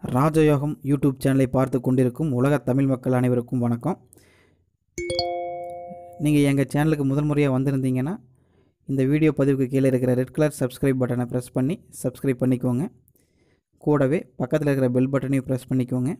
ராஜயோகம் யூடியூப் சேனலை பார்த்து கொண்டிருக்கும் உலக தமிழ் மக்கள் அனைவருக்கும் வணக்கம். நீங்கள் எங்கள் சேனலுக்கு முதல் முறையாக வந்திருந்தீங்கன்னா இந்த வீடியோ பதிவுக்கு கீழே இருக்கிற ரெட் கலர் சப்ஸ்கிரைப் பட்டனை ப்ரெஸ் பண்ணி சப்ஸ்கிரைப் பண்ணிக்கோங்க. கூடவே பக்கத்தில் இருக்கிற பெல் பட்டனையும் ப்ரெஸ் பண்ணிக்கோங்க.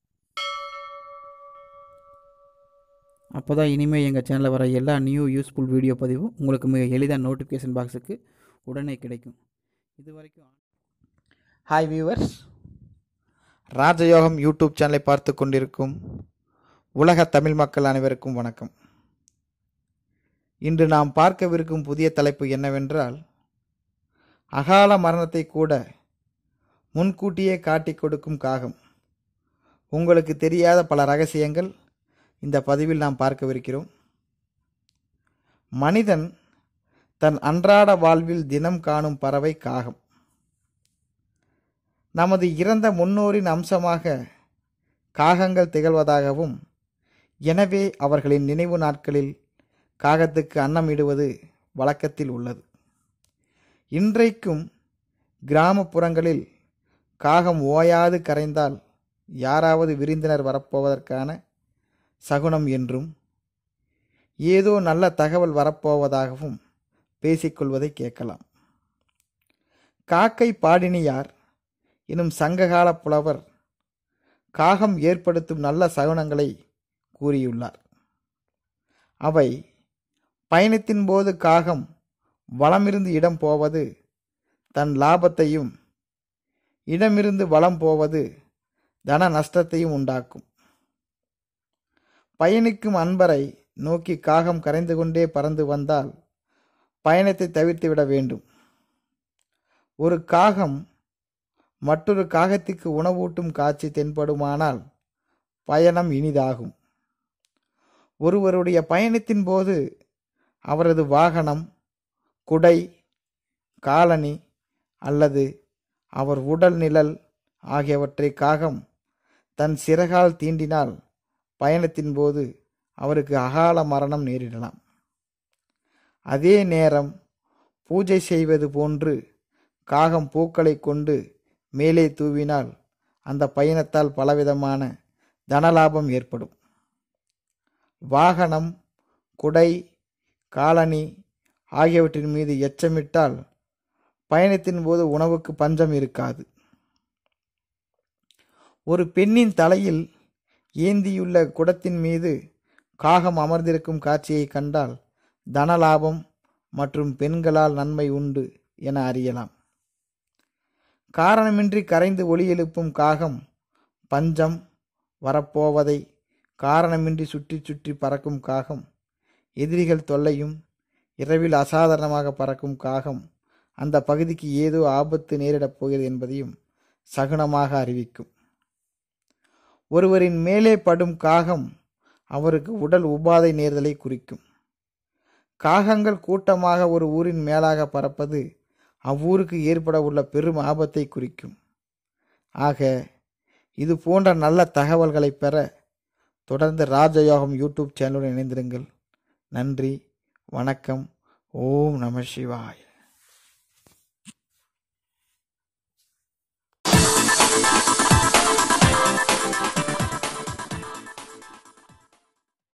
அப்போ தான் இனிமேல் எங்கள் சேனலில் வர எல்லா நியூ யூஸ்ஃபுல் வீடியோ பதிவும் உங்களுக்கு மிக எளிதாக நோட்டிஃபிகேஷன் பாக்ஸுக்கு உடனே கிடைக்கும். இது வரைக்கும் ஹாய் வியூவர்ஸ், ராஜயோகம் யூடியூப் சேனலை பார்த்து கொண்டிருக்கும் உலக தமிழ் மக்கள் அனைவருக்கும் வணக்கம். இன்று நாம் பார்க்கவிருக்கும் புதிய தலைப்பு என்னவென்றால், அகால மரணத்தை கூட முன்கூட்டியே காட்டிக் கொடுக்கும் காகம். உங்களுக்கு தெரியாத பல ரகசியங்கள் இந்த பதிவில் நாம் பார்க்கவிருக்கிறோம். மனிதன் தன் அன்றாட வாழ்வில் தினம் காணும் பறவை காகம். நமது இறந்த முன்னோரின் அம்சமாக காகங்கள் திகழ்வதாகவும், எனவே அவர்களின் நினைவு நாட்களில் காகத்துக்கு அன்னமிடுவது வழக்கத்தில் உள்ளது. இன்றைக்கும் கிராமப்புறங்களில் காகம் ஓயாது கரைந்தால் யாராவது விருந்தினர் வரப்போவதற்கான சகுனம் என்றும், ஏதோ நல்ல தகவல் வரப்போவதாகவும் பேசிக்கொள்வதை கேட்கலாம். காக்கை பாடினியார் எனும் சங்ககால புலவர் காகம் ஏற்படுத்தும் நல்ல சகுனங்களை கூறியுள்ளார். அவை, பயணத்தின் போது காகம் வலமிருந்து இடம் போவது தன் லாபத்தையும், இடமிருந்து வலம் போவது தன நஷ்டத்தையும் உண்டாக்கும். பயணிக்கும் அன்பரை நோக்கி காகம் கரைந்து கொண்டே பறந்து வந்தால் பயணத்தை தவிர்த்துவிட வேண்டும். ஒரு காகம் மற்றொரு காகத்திற்கு உணவூட்டும் காட்சி தென்படுமானால் பயணம் இனிதாகும். ஒருவருடைய பயணத்தின் போது அவரது வாகனம், குடை, காலணி அல்லது அவர் உடல் நிழல் ஆகியவற்றை காகம் தன் சிறகால் தீண்டினால் பயணத்தின் போது அவருக்கு அகால மரணம் நேரிடலாம். அதே நேரம் பூஜை செய்வது போன்று காகம் பூக்களை கொண்டு மேலே தூவினால் அந்த பயணத்தால் பலவிதமான தனலாபம் ஏற்படும். வாகனம், குடை, காலணி ஆகியவற்றின் மீது எச்சமிட்டால் பயணத்தின் போது உணவுக்கு பஞ்சம் இருக்காது. ஒரு பெண்ணின் தலையில் ஏந்தியுள்ள குடத்தின் மீது காகம் அமர்ந்திருக்கும் காட்சியை கண்டால் தனலாபம் மற்றும் பெண்களால் நன்மை உண்டு என அறியலாம். காரணமின்றி கரைந்து ஒலி எழுப்பும் காகம் பஞ்சம் வரப்போவதை காரணமின்றி சுற்றி சுற்றி பறக்கும் காகம், எதிரிகள் தொல்லையும், இரவில் அசாதாரணமாக பறக்கும் காகம் அந்த பகுதிக்கு ஏதோ ஆபத்து நேரிடப் போகிறது என்பதையும் சகுனமாக அறிவிக்கும். ஒருவரின் மேலே படும் காகம் அவருக்கு உடல் உபாதை நேர்தலை குறிக்கும். காகங்கள் கூட்டமாக ஒரு ஊரின் மேலாக பறப்பது அவ்வூருக்கு ஏற்பட உள்ள பெரும் ஆபத்தை குறிக்கும். ஆக இது போன்ற நல்ல தகவல்களை பெற தொடர்ந்து ராஜயோகம் யூடியூப் சேனலுடன் இணைந்திருங்கள். நன்றி, வணக்கம். ஓம் நம சிவாய.